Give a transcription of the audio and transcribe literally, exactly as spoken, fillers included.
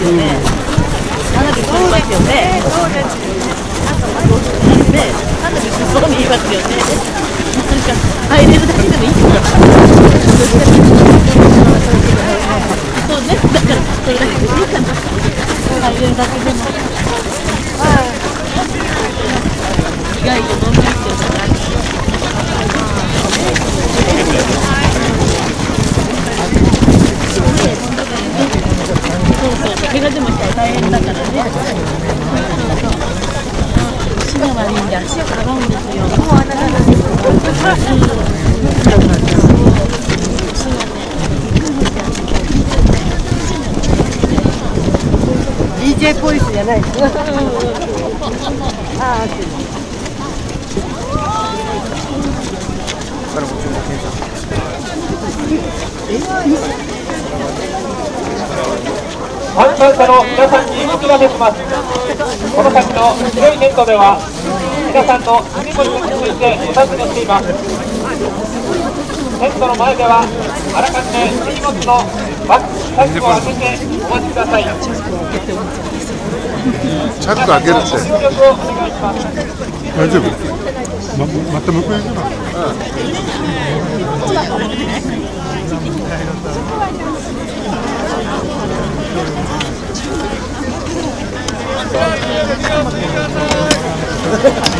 よね。花火そうですよね。そうです。ね、花火すそうに言いますよね。なんか入れるだけでもいいのかな。そうね、だからそれだけでいいかな。入れるだけでも。意外とどんな人じゃない。怪我でもしたら大変だからね。足が悪いんで足をかばうんですよ。もうあなたです。ディージェー ポリスじゃないです。ああ、 参加者の皆さんにお知らせします。この先の白いテントでは皆さんの住み込みについてお尋ねしています。テントの前ではあらかじめ荷物のバッグ、チャックを開けてお待ちください。 チャック開けるってご協力をお願いします。 大丈夫？ま、また向こう行くの？うん。